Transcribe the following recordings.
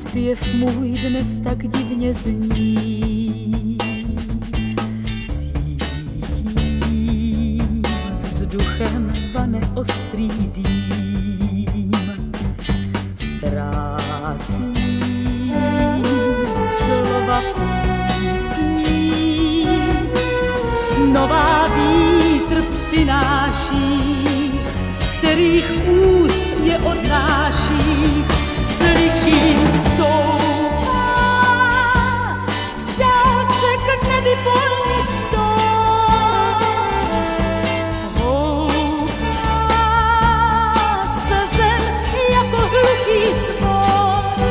Zpěv můj dnes tak divně zní. Cítím vzduchem vane ostrý dým. Ztrácím slova písní. Nová vítr přináší, z kterých úst je odnáší. Slyším stoupá, v dálce k nebi polnictou. Houpá se zem jako hluchý zvon.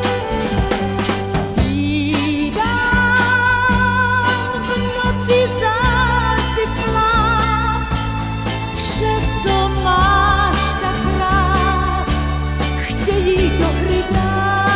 Vídám v noci zářivná vše, co máš tak rád, chtějí do hry dát.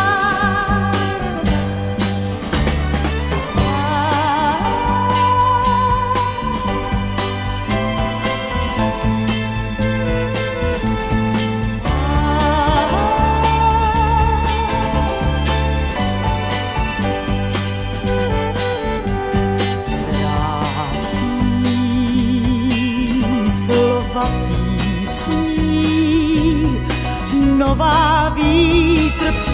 Ztrácím slova písní, nová vítr